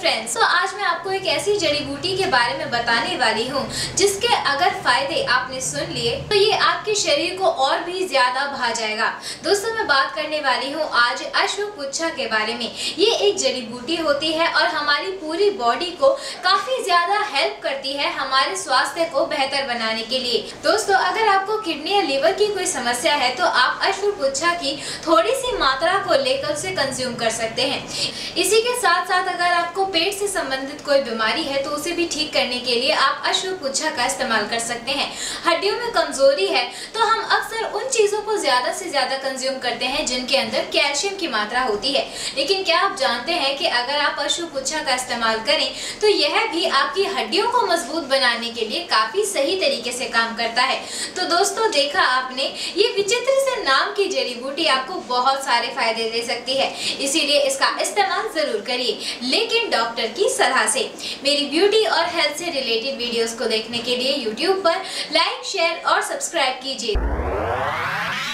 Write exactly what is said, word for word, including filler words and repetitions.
Friends, तो आज मैं आपको एक ऐसी जड़ी बूटी के बारे में बताने वाली हूँ जिसके अगर फायदे आपने सुन लिए तो ये आपके शरीर को और भी ज्यादा भा जाएगा। दोस्तों, मैं बात करने वाली हूँ आज अश्वपुच्छा के बारे में। ये एक जड़ी बूटी होती है और हमारी पूरी बॉडी को काफी ज्यादा हेल्प करती है हमारे स्वास्थ्य को बेहतर बनाने के लिए। दोस्तों, अगर आपको किडनी या लीवर की कोई समस्या है तो आप अश्वपुच्छा की थोड़ी सी मात्रा को लेकर उसे कंज्यूम कर सकते हैं। इसी के साथ साथ अगर आपको पेट से संबंधित कोई बीमारी है तो उसे भी ठीक करने के लिए आप अश्वपुच्छा का इस्तेमाल कर सकते हैं। हड्डियों में कमजोरी है तो हम अक्सर उन चीजों को ज्यादा से ज्यादा कंज्यूम करते हैं जिनके अंदर कैल्शियम की मात्रा होती है, लेकिन क्या आप जानते हैं कि अगर आप अश्वपुच्छा का इस्तेमाल करें तो यह भी आपकी हड्डियों को मजबूत बनाने के लिए काफी सही तरीके से काम करता है। तो दोस्तों, देखा आपने, ये विचित्र से नाम की जड़ी बूटी आपको बहुत सारे फायदे दे सकती है, इसीलिए इसका इस्तेमाल जरूर करिए, लेकिन डॉक्टर की सलाह से। मेरी ब्यूटी और हेल्थ से रिलेटेड वीडियोस को देखने के लिए यूट्यूब पर लाइक, शेयर और सब्सक्राइब कीजिए।